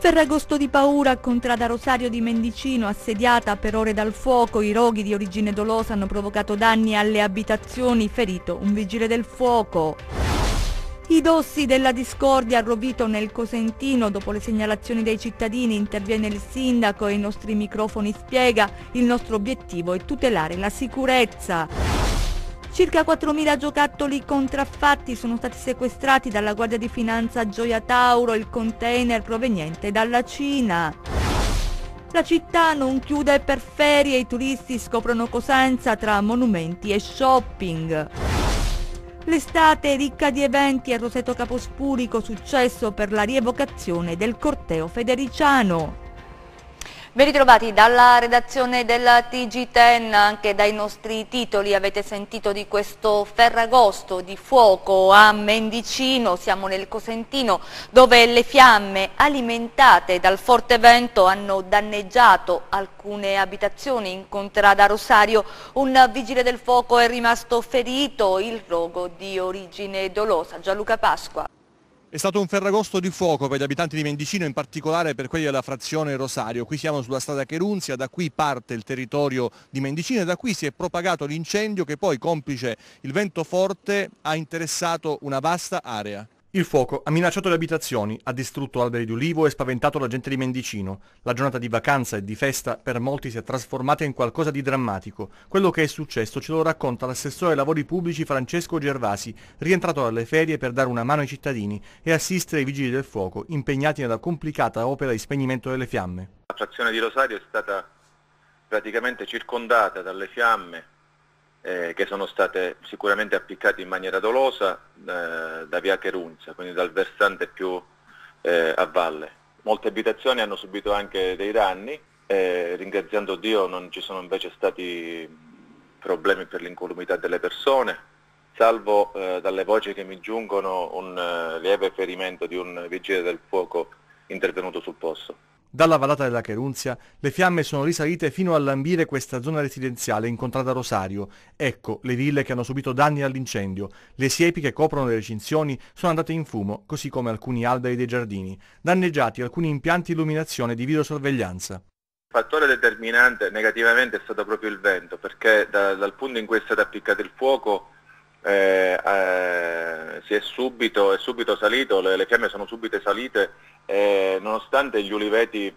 Ferragosto di paura a Contrada Rosario di Mendicino, assediata per ore dal fuoco. I roghi di origine dolosa hanno provocato danni alle abitazioni, ferito un vigile del fuoco. I dossi della discordia a Rovito nel Cosentino, dopo le segnalazioni dei cittadini interviene il sindaco e ai nostri microfoni spiega: il nostro obiettivo è tutelare la sicurezza. Circa 4.000 giocattoli contraffatti sono stati sequestrati dalla Guardia di Finanza a Gioia Tauro, il container proveniente dalla Cina. La città non chiude per ferie, i turisti scoprono Cosenza tra monumenti e shopping. L'estate è ricca di eventi a Roseto Capospurico, successo per la rievocazione del corteo federiciano. Ben ritrovati dalla redazione della TG10, anche dai nostri titoli avete sentito di questo Ferragosto di fuoco a Mendicino. Siamo nel Cosentino, dove le fiamme alimentate dal forte vento hanno danneggiato alcune abitazioni. In Contrada Rosario un vigile del fuoco è rimasto ferito, il rogo di origine dolosa. Gianluca Pasqua. È stato un ferragosto di fuoco per gli abitanti di Mendicino, in particolare per quelli della frazione Rosario. Qui siamo sulla strada Cherunzia, da qui parte il territorio di Mendicino e da qui si è propagato l'incendio che poi, complice il vento forte, ha interessato una vasta area. Il fuoco ha minacciato le abitazioni, ha distrutto alberi di ulivo e spaventato la gente di Mendicino. La giornata di vacanza e di festa per molti si è trasformata in qualcosa di drammatico. Quello che è successo ce lo racconta l'assessore ai lavori pubblici Francesco Gervasi, rientrato dalle ferie per dare una mano ai cittadini e assistere i vigili del fuoco impegnati nella complicata opera di spegnimento delle fiamme. La frazione di Rosario è stata praticamente circondata dalle fiamme che sono state sicuramente appiccate in maniera dolosa da via Cherunzia, quindi dal versante più a valle. Molte abitazioni hanno subito anche dei danni, ringraziando Dio non ci sono invece stati problemi per l'incolumità delle persone, salvo dalle voci che mi giungono un lieve ferimento di un vigile del fuoco intervenuto sul posto. Dalla vallata della Cherunzia le fiamme sono risalite fino a lambire questa zona residenziale in Contrada Rosario. Ecco le ville che hanno subito danni dall'incendio. Le siepi che coprono le recinzioni sono andate in fumo, così come alcuni alberi dei giardini. Danneggiati alcuni impianti di illuminazione di videosorveglianza. Il fattore determinante negativamente è stato proprio il vento, perché dal punto in cui è stato appiccato il fuoco è subito salito, le fiamme sono subito salite, nonostante gli uliveti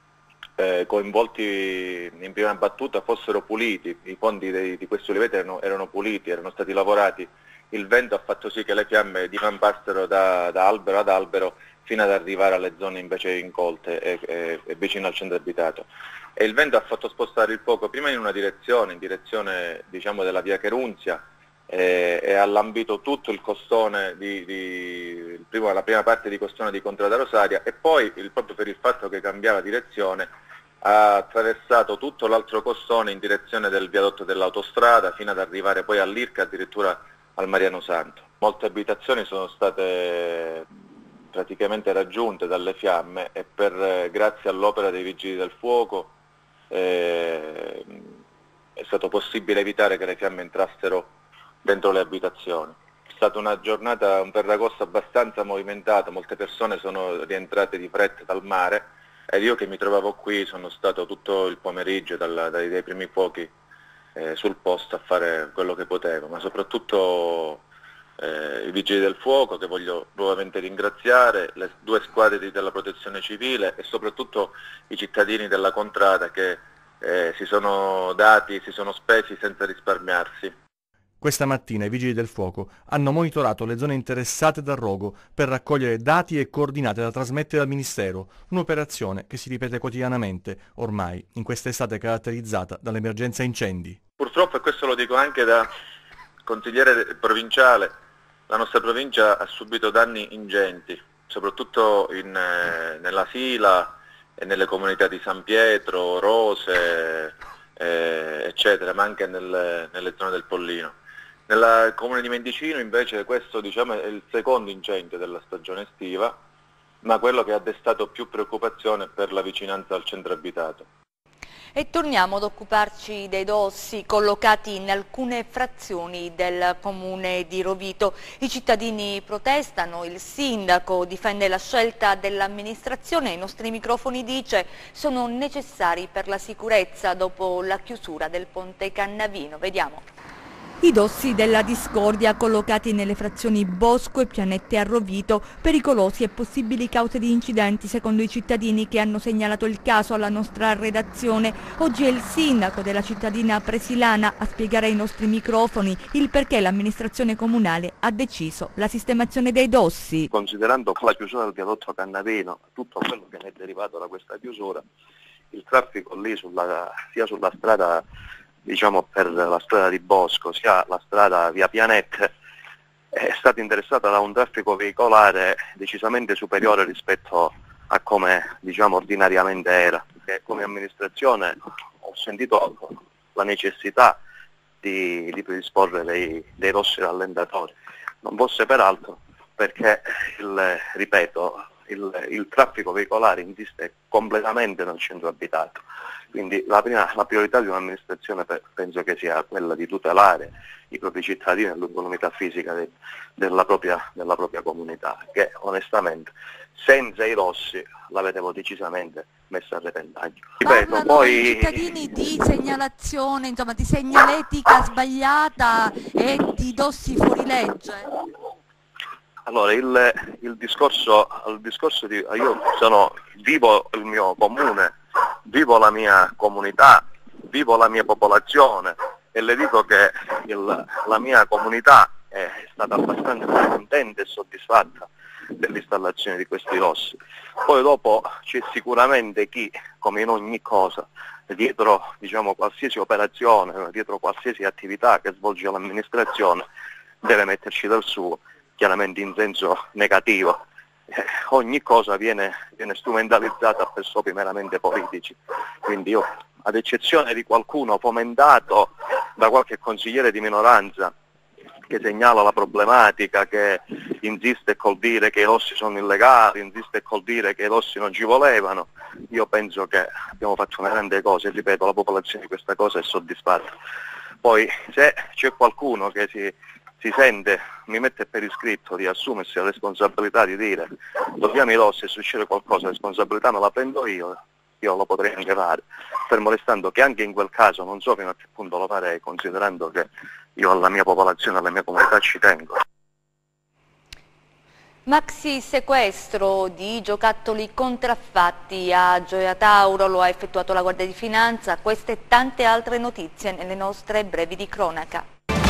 coinvolti in prima battuta fossero puliti, i fondi di questi uliveti erano puliti, erano stati lavorati, il vento ha fatto sì che le fiamme divampassero da albero ad albero fino ad arrivare alle zone invece incolte e vicino al centro abitato. E il vento ha fatto spostare il fuoco prima in direzione diciamo della via Cherunzia, e ha lambito tutto il costone la prima parte di costone di Contrada Rosaria, e poi proprio per il fatto che cambiava direzione ha attraversato tutto l'altro costone in direzione del viadotto dell'autostrada fino ad arrivare poi all'Irca, addirittura al Mariano Santo. Molte abitazioni sono state praticamente raggiunte dalle fiamme e grazie all'opera dei vigili del fuoco è stato possibile evitare che le fiamme entrassero dentro le abitazioni. È stata una giornata, un Ferragosto abbastanza movimentato, molte persone sono rientrate di fretta dal mare ed io che mi trovavo qui sono stato tutto il pomeriggio dai primi fuochi sul posto a fare quello che potevo, ma soprattutto i vigili del fuoco, che voglio nuovamente ringraziare, le due squadre della protezione civile e soprattutto i cittadini della Contrada che si sono spesi senza risparmiarsi. Questa mattina i vigili del fuoco hanno monitorato le zone interessate dal rogo per raccogliere dati e coordinate da trasmettere al Ministero, un'operazione che si ripete quotidianamente, ormai in quest'estate caratterizzata dall'emergenza incendi. Purtroppo, e questo lo dico anche da consigliere provinciale, la nostra provincia ha subito danni ingenti, soprattutto nella Sila e nelle comunità di San Pietro, Rose, eccetera, ma anche nelle zone del Pollino. Nel comune di Mendicino invece questo diciamo è il secondo incendio della stagione estiva, ma quello che ha destato più preoccupazione per la vicinanza al centro abitato. E torniamo ad occuparci dei dossi collocati in alcune frazioni del comune di Rovito. I cittadini protestano, il sindaco difende la scelta dell'amministrazione, ai nostri microfoni dice sono necessari per la sicurezza dopo la chiusura del ponte Cannavino. Vediamo. I dossi della discordia collocati nelle frazioni Bosco e Pianette a Rovito, pericolosi e possibili cause di incidenti secondo i cittadini che hanno segnalato il caso alla nostra redazione. Oggi è il sindaco della cittadina presilana a spiegare ai nostri microfoni il perché l'amministrazione comunale ha deciso la sistemazione dei dossi. Considerando la chiusura del viadotto Cannavino, tutto quello che ne è derivato da questa chiusura, il traffico lì sia sulla strada, diciamo per la strada di Bosco, sia la strada via Pianette, è stata interessata da un traffico veicolare decisamente superiore rispetto a come, diciamo, ordinariamente era. E come amministrazione ho sentito la necessità di predisporre dei rossi rallentatori, non fosse peraltro perché, ripeto, il traffico veicolare insiste completamente nel centro abitato, quindi la priorità di un'amministrazione penso che sia quella di tutelare i propri cittadini e l'incolumità fisica della propria comunità, che onestamente senza i rossi la vedevo decisamente messa a repentaglio. Ripeto, poi i cittadini di segnalazione, insomma di segnaletica sbagliata e di dossi fuori legge. Allora, il discorso di io vivo il mio comune, vivo la mia comunità, vivo la mia popolazione e le dico che la mia comunità è stata abbastanza contenta e soddisfatta dell'installazione di questi rossi. Poi dopo c'è sicuramente chi, come in ogni cosa, dietro, diciamo, qualsiasi operazione, dietro qualsiasi attività che svolge l'amministrazione, deve metterci del suo, chiaramente in senso negativo. Ogni cosa viene strumentalizzata per scopi meramente politici, quindi io, ad eccezione di qualcuno fomentato da qualche consigliere di minoranza che segnala la problematica, che insiste col dire che i rossi sono illegali, insiste col dire che i rossi non ci volevano, io penso che abbiamo fatto una grande cosa e ripeto, la popolazione di questa cosa è soddisfatta. Poi se c'è qualcuno che si sente, mi mette per iscritto di assumersi la responsabilità di dire dobbiamo i rossi e succede qualcosa, la responsabilità me la prendo io lo potrei anche fare, fermo restando che anche in quel caso non so fino a che punto lo farei, considerando che io alla mia popolazione, alla mia comunità ci tengo. Maxi sequestro di giocattoli contraffatti a Gioia Tauro lo ha effettuato la Guardia di Finanza. Queste e tante altre notizie nelle nostre brevi di cronaca.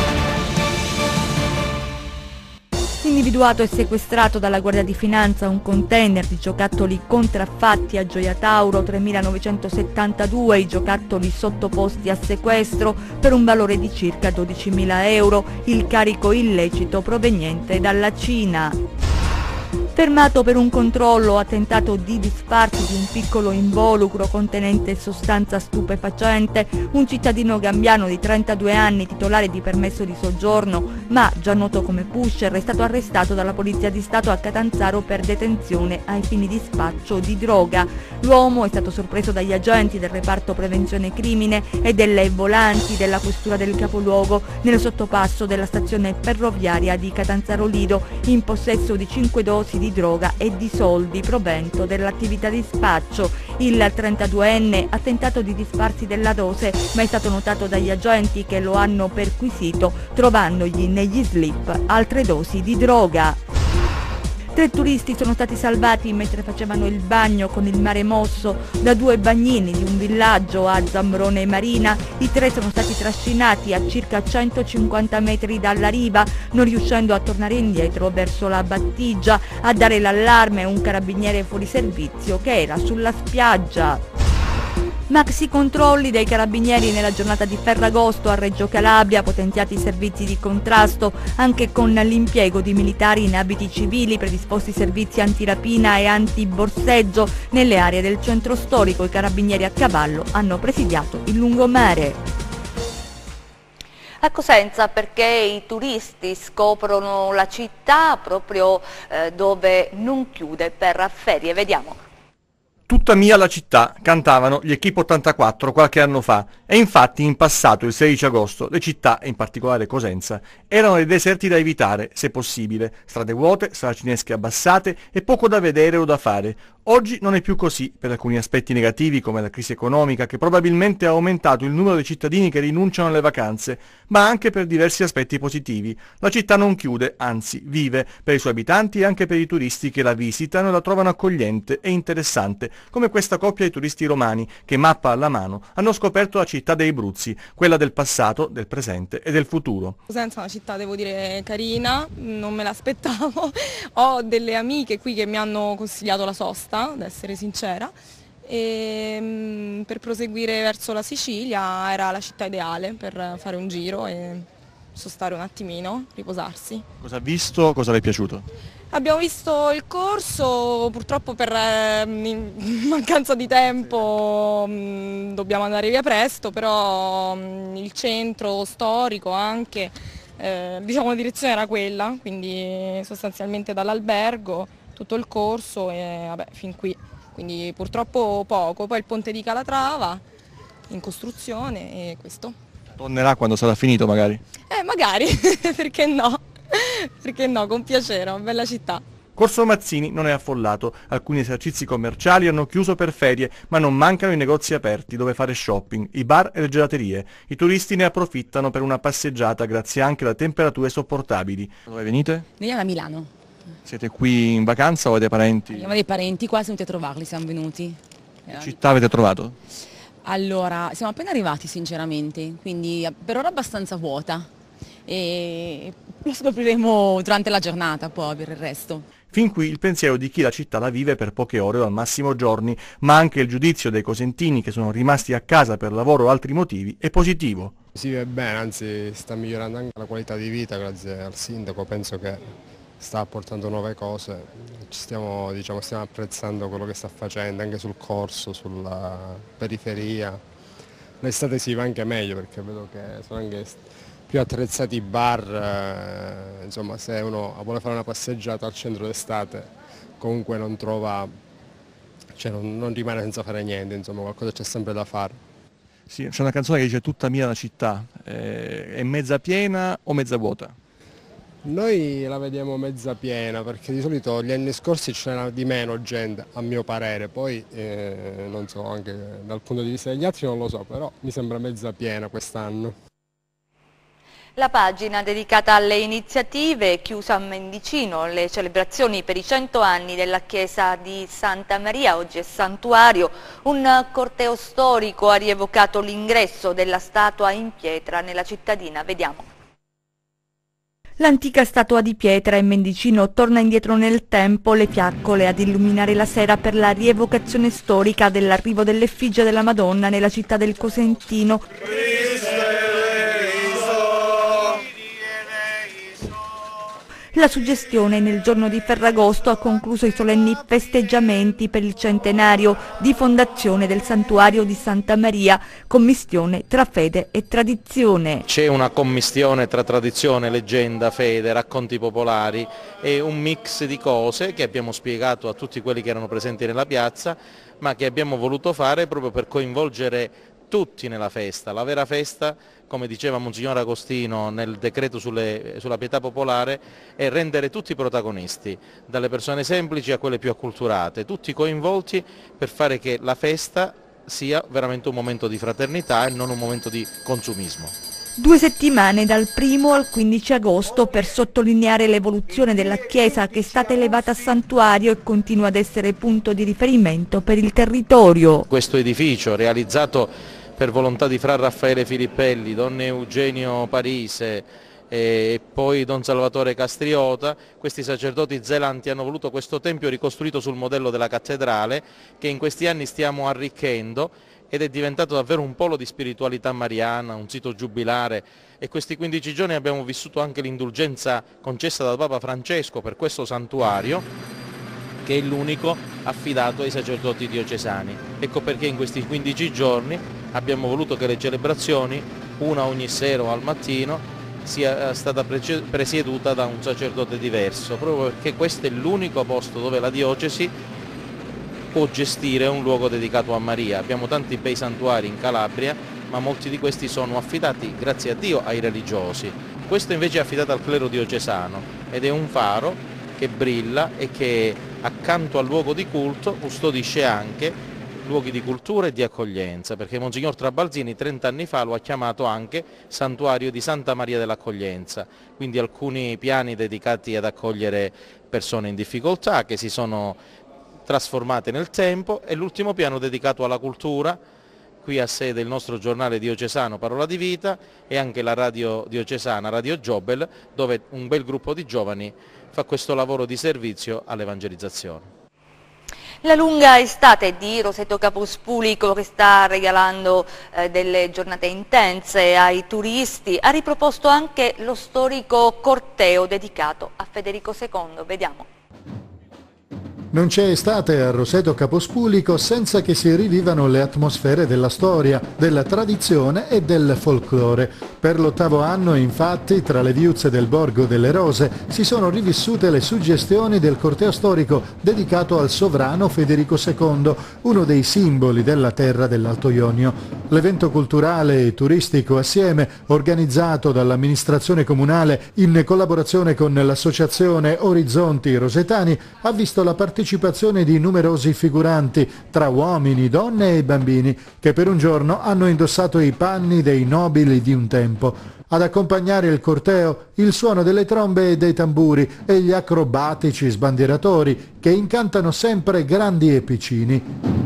Individuato e sequestrato dalla Guardia di Finanza un container di giocattoli contraffatti a Gioia Tauro, 3.972 i giocattoli sottoposti a sequestro per un valore di circa 12.000 euro, il carico illecito proveniente dalla Cina. Fermato per un controllo, ha tentato di disfarsi di un piccolo involucro contenente sostanza stupefacente, un cittadino gambiano di 32 anni, titolare di permesso di soggiorno, ma già noto come pusher, è stato arrestato dalla Polizia di Stato a Catanzaro per detenzione ai fini di spaccio di droga. L'uomo è stato sorpreso dagli agenti del reparto prevenzione crimine e delle volanti della questura del capoluogo nel sottopasso della stazione ferroviaria di Catanzaro Lido, in possesso di 5 dosi di droga e di soldi provento dell'attività di spaccio. Il 32enne ha tentato di disfarsi della dose, ma è stato notato dagli agenti che lo hanno perquisito, trovandogli negli slip altre dosi di droga. 3 turisti sono stati salvati mentre facevano il bagno con il mare mosso da 2 bagnini di un villaggio a Zambrone Marina. I 3 sono stati trascinati a circa 150 metri dalla riva, non riuscendo a tornare indietro verso la battigia. A dare l'allarme un carabiniere fuori servizio che era sulla spiaggia. Maxi controlli dei carabinieri nella giornata di Ferragosto a Reggio Calabria, potenziati i servizi di contrasto anche con l'impiego di militari in abiti civili, predisposti servizi antirapina e antiborseggio nelle aree del centro storico. I carabinieri a cavallo hanno presidiato il lungomare. A Cosenza perché i turisti scoprono la città proprio dove non chiude per ferie. Vediamo. Tutta mia la città, cantavano gli Equipe 84 qualche anno fa, e infatti in passato, il 16 agosto, le città, e in particolare Cosenza, erano dei deserti da evitare, se possibile, strade vuote, saracinesche abbassate e poco da vedere o da fare. Oggi non è più così, per alcuni aspetti negativi come la crisi economica che probabilmente ha aumentato il numero dei cittadini che rinunciano alle vacanze, ma anche per diversi aspetti positivi. La città non chiude, anzi vive, per i suoi abitanti e anche per i turisti che la visitano e la trovano accogliente e interessante, come questa coppia di turisti romani che, mappa alla mano, hanno scoperto la città dei Bruzzi, quella del passato, del presente e del futuro. Cosenza è una città, devo dire, carina, non me l'aspettavo. Ho delle amiche qui che mi hanno consigliato la Sosta, ad essere sincera, e per proseguire verso la Sicilia era la città ideale per fare un giro e sostare un attimino, riposarsi. Cosa ha visto? Cosa le è piaciuto? Abbiamo visto il corso, purtroppo per mancanza di tempo dobbiamo andare via presto, però il centro storico anche, diciamo la direzione era quella, quindi sostanzialmente dall'albergo tutto il corso e vabbè, fin qui, quindi purtroppo poco. Poi il ponte di Calatrava in costruzione e questo. Tornerà quando sarà finito magari? Magari, perché no? Perché no, con piacere, una bella città. Corso Mazzini non è affollato, alcuni esercizi commerciali hanno chiuso per ferie, ma non mancano i negozi aperti dove fare shopping, i bar e le gelaterie. I turisti ne approfittano per una passeggiata grazie anche a temperature sopportabili. Dove venite? Veniamo da Milano. Siete qui in vacanza o avete parenti? Abbiamo dei parenti qua, siamo venuti a trovarli, siamo venuti. Che città avete trovato? Allora, siamo appena arrivati sinceramente, quindi per ora abbastanza vuota e lo scopriremo durante la giornata poi per il resto. Fin qui il pensiero di chi la città la vive per poche ore o al massimo giorni, ma anche il giudizio dei cosentini che sono rimasti a casa per lavoro o altri motivi è positivo. Si vive bene, anzi sta migliorando anche la qualità di vita grazie al sindaco, penso che sta apportando nuove cose, stiamo apprezzando quello che sta facendo anche sul corso, sulla periferia. L'estate si va anche meglio perché vedo che sono anche più attrezzati i bar, insomma se uno vuole fare una passeggiata al centro d'estate comunque non trova, cioè non rimane senza fare niente, insomma qualcosa c'è sempre da fare. Sì, c'è una canzone che dice tutta mia la città, è mezza piena o mezza vuota? Noi la vediamo mezza piena perché di solito gli anni scorsi c'era di meno gente, a mio parere, poi non so, anche dal punto di vista degli altri non lo so, però mi sembra mezza piena quest'anno. La pagina dedicata alle iniziative è chiusa a Mendicino, le celebrazioni per i 100 anni della chiesa di Santa Maria, oggi è santuario, un corteo storico ha rievocato l'ingresso della statua in pietra nella cittadina, vediamo. L'antica statua di pietra in Mendicino torna indietro nel tempo, le fiaccole ad illuminare la sera per la rievocazione storica dell'arrivo dell'effigie della Madonna nella città del Cosentino. La suggestione nel giorno di Ferragosto ha concluso i solenni festeggiamenti per il centenario di fondazione del santuario di Santa Maria, commistione tra fede e tradizione. C'è una commistione tra tradizione, leggenda, fede, racconti popolari e un mix di cose che abbiamo spiegato a tutti quelli che erano presenti nella piazza, ma che abbiamo voluto fare proprio per coinvolgere tutti nella festa. La vera festa, come diceva Monsignor Agostino nel decreto sulla pietà popolare, è rendere tutti protagonisti, dalle persone semplici a quelle più acculturate, tutti coinvolti per fare che la festa sia veramente un momento di fraternità e non un momento di consumismo. 2 settimane dal 1 al 15 agosto per sottolineare l'evoluzione della chiesa che è stata elevata a santuario e continua ad essere punto di riferimento per il territorio. Questo edificio realizzato per volontà di Fra Raffaele Filippelli, Don Eugenio Parise e poi Don Salvatore Castriota, questi sacerdoti zelanti hanno voluto questo tempio ricostruito sul modello della cattedrale che in questi anni stiamo arricchendo ed è diventato davvero un polo di spiritualità mariana, un sito giubilare, e questi 15 giorni abbiamo vissuto anche l'indulgenza concessa da Papa Francesco per questo santuario che è l'unico affidato ai sacerdoti diocesani. Ecco perché in questi 15 giorni abbiamo voluto che le celebrazioni, una ogni sera o al mattino, sia stata presieduta da un sacerdote diverso, proprio perché questo è l'unico posto dove la diocesi può gestire un luogo dedicato a Maria. Abbiamo tanti bei santuari in Calabria, ma molti di questi sono affidati, grazie a Dio, ai religiosi. Questo invece è affidato al clero diocesano ed è un faro che brilla e che accanto al luogo di culto custodisce anche luoghi di cultura e di accoglienza, perché Monsignor Trabalzini 30 anni fa lo ha chiamato anche Santuario di Santa Maria dell'Accoglienza, quindi alcuni piani dedicati ad accogliere persone in difficoltà che si sono trasformate nel tempo e l'ultimo piano dedicato alla cultura. Qui ha sede il nostro giornale diocesano Parola di Vita e anche la radio diocesana Radio Giobel, dove un bel gruppo di giovani fa questo lavoro di servizio all'evangelizzazione. La lunga estate di Roseto Capospulico, che sta regalando delle giornate intense ai turisti, ha riproposto anche lo storico corteo dedicato a Federico II. Vediamo. Non c'è estate a Roseto Capospulico senza che si rivivano le atmosfere della storia, della tradizione e del folklore. Per l'8° anno, infatti, tra le viuzze del Borgo delle Rose si sono rivissute le suggestioni del corteo storico dedicato al sovrano Federico II, uno dei simboli della terra dell'Alto Ionio. L'evento culturale e turistico assieme, organizzato dall'amministrazione comunale in collaborazione con l'associazione Orizzonti Rosetani, ha visto la partecipazione di numerosi figuranti, tra uomini, donne e bambini, che per un giorno hanno indossato i panni dei nobili di un tempo. Ad accompagnare il corteo, il suono delle trombe e dei tamburi e gli acrobatici sbandieratori che incantano sempre grandi e piccini.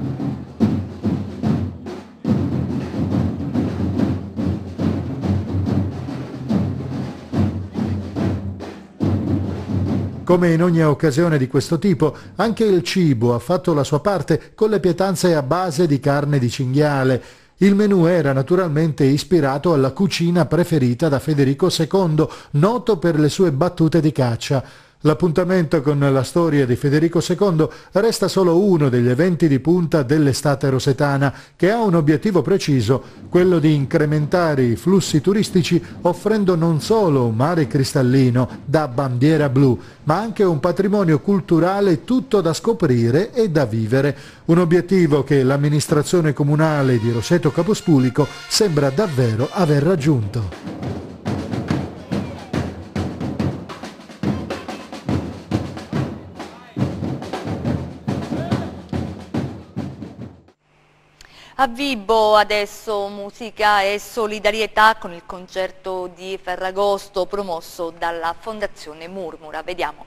Come in ogni occasione di questo tipo, anche il cibo ha fatto la sua parte con le pietanze a base di carne di cinghiale. Il menù era naturalmente ispirato alla cucina preferita da Federico II, noto per le sue battute di caccia. L'appuntamento con la storia di Federico II resta solo uno degli eventi di punta dell'estate rosetana, che ha un obiettivo preciso, quello di incrementare i flussi turistici offrendo non solo un mare cristallino da bandiera blu, ma anche un patrimonio culturale tutto da scoprire e da vivere. Un obiettivo che l'amministrazione comunale di Roseto Capospulico sembra davvero aver raggiunto. A Vibo adesso musica e solidarietà con il concerto di Ferragosto promosso dalla Fondazione Murmura. Vediamo.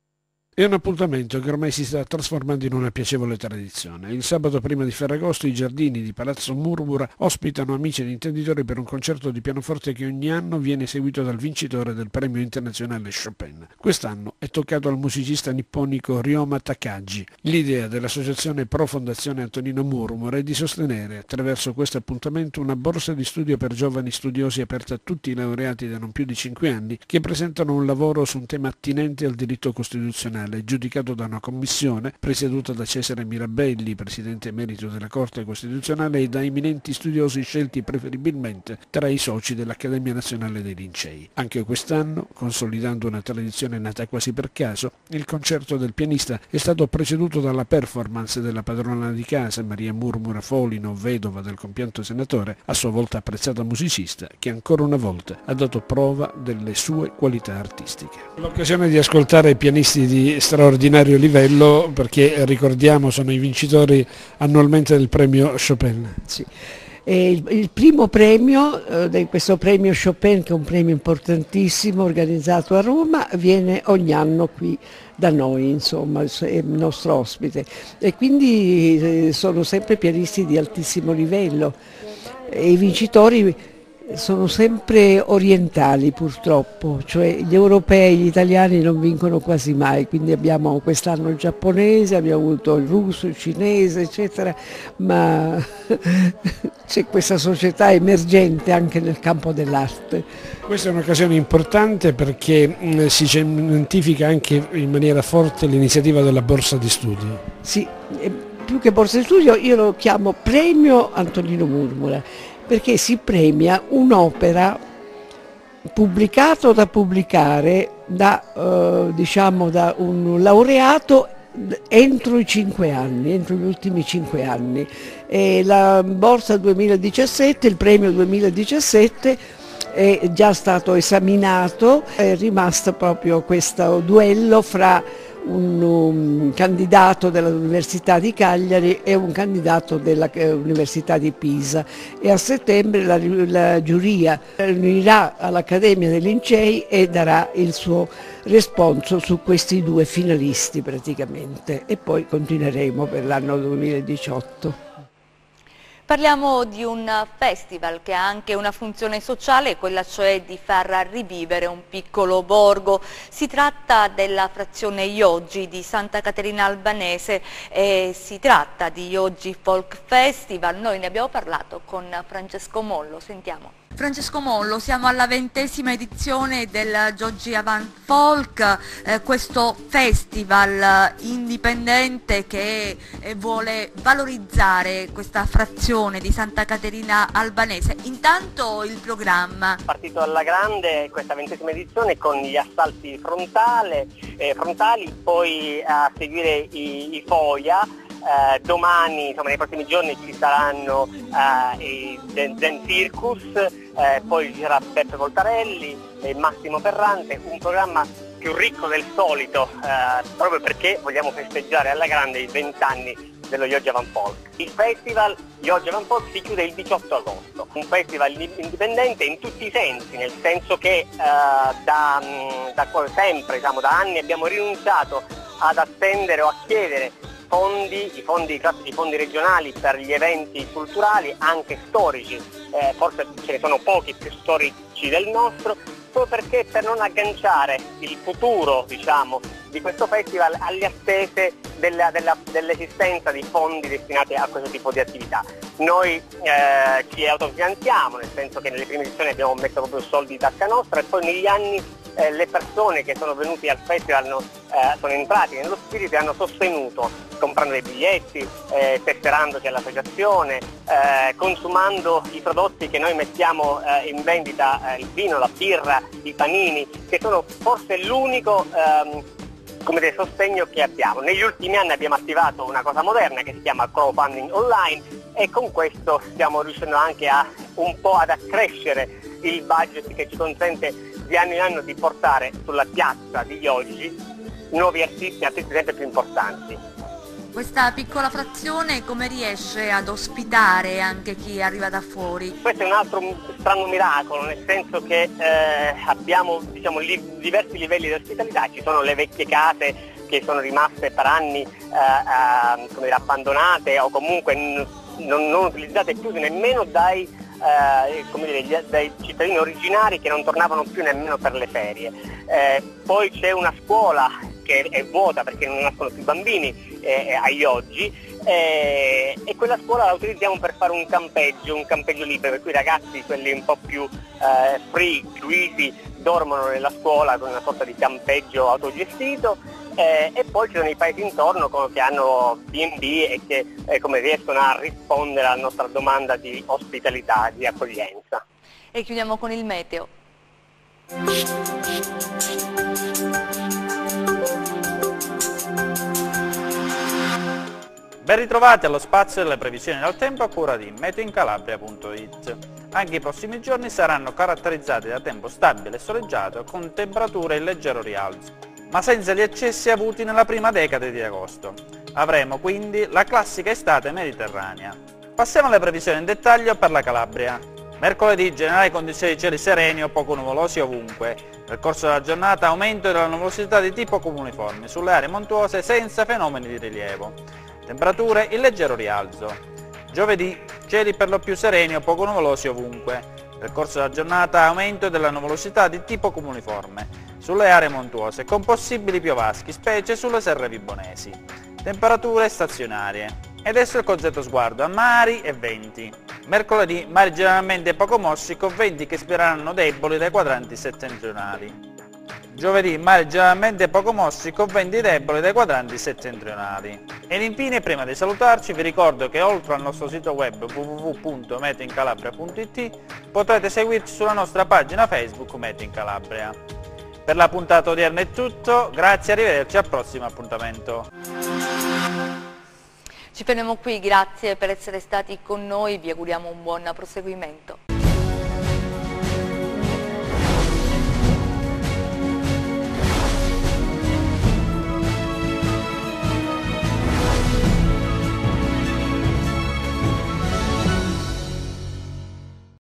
È un appuntamento che ormai si sta trasformando in una piacevole tradizione. Il sabato prima di Ferragosto i giardini di Palazzo Murmura ospitano amici ed intenditori per un concerto di pianoforte che ogni anno viene eseguito dal vincitore del premio internazionale Chopin. Quest'anno è toccato al musicista nipponico Ryoma Takagi. L'idea dell'associazione Pro Fondazione Antonino Murmura è di sostenere attraverso questo appuntamento una borsa di studio per giovani studiosi aperta a tutti i laureati da non più di 5 anni che presentano un lavoro su un tema attinente al diritto costituzionale, giudicato da una commissione presieduta da Cesare Mirabelli, presidente emerito della Corte Costituzionale, e da eminenti studiosi scelti preferibilmente tra i soci dell'Accademia Nazionale dei Lincei. Anche quest'anno, consolidando una tradizione nata quasi per caso, il concerto del pianista è stato preceduto dalla performance della padrona di casa, Maria Murmura Folino, vedova del compianto senatore, a sua volta apprezzata musicista, che ancora una volta ha dato prova delle sue qualità artistiche. L'occasione di ascoltare pianisti di straordinario livello, perché ricordiamo sono i vincitori annualmente del premio Chopin. Sì. Il primo premio di questo premio Chopin, che è un premio importantissimo organizzato a Roma, viene ogni anno qui da noi, insomma, è il nostro ospite, e quindi sono sempre pianisti di altissimo livello e i vincitori sono sempre orientali, purtroppo, cioè gli europei, gli italiani non vincono quasi mai, quindi abbiamo quest'anno il giapponese, abbiamo avuto il russo, il cinese, eccetera, ma c'è questa società emergente anche nel campo dell'arte. Questa è un'occasione importante perché si cementifica anche in maniera forte l'iniziativa della borsa di studio. Sì, più che borsa di studio io lo chiamo premio Antonino Murmura, perché si premia un'opera pubblicata o da pubblicare da un laureato entro i 5 anni, entro gli ultimi 5 anni. E la borsa 2017, il premio 2017 è già stato esaminato, è rimasto proprio questo duello fra un candidato dell'Università di Cagliari e un candidato dell'Università di Pisa, e a settembre la giuria riunirà all'Accademia dei Lincei e darà il suo responso su questi due finalisti praticamente, e poi continueremo per l'anno 2018. Parliamo di un festival che ha anche una funzione sociale, quella cioè di far rivivere un piccolo borgo. Si tratta della frazione Ioggi di Santa Caterina Albanese e si tratta di Ioggi Folk Festival. Noi ne abbiamo parlato con Francesco Mollo, sentiamo. Francesco Mollo, siamo alla 20ª edizione del Ioggi Avant Folk, questo festival indipendente che vuole valorizzare questa frazione di Santa Caterina Albanese. Intanto il programma. Partito alla grande questa 20ª edizione con gli assalti frontali, poi a seguire i FOIA. Domani, insomma, nei prossimi giorni ci saranno i Zen Circus, poi ci sarà Beppe Voltarelli e Massimo Ferrante, un programma più ricco del solito, proprio perché vogliamo festeggiare alla grande i 20 anni dello Ioggi Avant Folk. Il festival Ioggi Avant Folk si chiude il 18 agosto, un festival indipendente in tutti i sensi, nel senso che da sempre, diciamo, da anni abbiamo rinunciato ad attendere o a chiedere i fondi regionali per gli eventi culturali, anche storici, forse ce ne sono pochi più storici del nostro, proprio perché per non agganciare il futuro, diciamo, di questo festival alle attese dell'esistenza di fondi destinati a questo tipo di attività. Noi ci autofinanziamo, nel senso che nelle prime edizioni abbiamo messo proprio soldi in tasca nostra, e poi negli anni le persone che sono venute al festival sono entrati nello spirito e hanno sostenuto, comprando dei biglietti, tesserandoci all'associazione, consumando i prodotti che noi mettiamo in vendita, il vino, la birra, i panini, che sono forse l'unico sostegno che abbiamo. Negli ultimi anni abbiamo attivato una cosa moderna che si chiama crowdfunding online, e con questo stiamo riuscendo anche un po' ad accrescere il budget che ci consente di anno in anno di portare sulla piazza di Ioggi nuovi artisti sempre più importanti. Questa piccola frazione come riesce ad ospitare anche chi arriva da fuori? Questo è un altro strano miracolo, nel senso che abbiamo, diciamo, diversi livelli di ospitalità. Ci sono le vecchie case che sono rimaste per anni abbandonate o comunque non utilizzate più nemmeno dai cittadini originari, che non tornavano più nemmeno per le ferie. Poi c'è una scuola che è vuota perché non nascono più bambini a Ioggi, e quella scuola la utilizziamo per fare un campeggio libero, per cui i ragazzi, quelli un po' più free, fluidi, dormono nella scuola con una sorta di campeggio autogestito, e poi ci sono i paesi intorno che hanno B&B e che riescono a rispondere alla nostra domanda di ospitalità, di accoglienza. E chiudiamo con il meteo. Ben ritrovati allo spazio delle previsioni del tempo a cura di meteoincalabria.it. Anche i prossimi giorni saranno caratterizzati da tempo stabile e soleggiato, con temperature in leggero rialzo, ma senza gli eccessi avuti nella prima decade di agosto. Avremo quindi la classica estate mediterranea. Passiamo alle previsioni in dettaglio per la Calabria. Mercoledì generali condizioni di cieli sereni o poco nuvolosi ovunque. Nel corso della giornata aumento della nuvolosità di tipo comuniforme sulle aree montuose senza fenomeni di rilievo. Temperature in leggero rialzo. Giovedì cieli per lo più sereni o poco nuvolosi ovunque. Nel corso della giornata aumento della nuvolosità di tipo comuniforme sulle aree montuose con possibili piovaschi, specie sulle serre vibonesi. Temperature stazionarie. Ed adesso il cosiddetto sguardo a mari e venti. Mercoledì mari generalmente poco mossi con venti che spireranno deboli dai quadranti settentrionali. Giovedì mari generalmente poco mossi con venti deboli dai quadranti settentrionali. Ed infine, prima di salutarci, vi ricordo che oltre al nostro sito web www.meteoincalabria.it potrete seguirci sulla nostra pagina Facebook Meteo in Calabria. Per la puntata odierna è tutto, grazie, arrivederci al prossimo appuntamento. Ci fermiamo qui, grazie per essere stati con noi, vi auguriamo un buon proseguimento.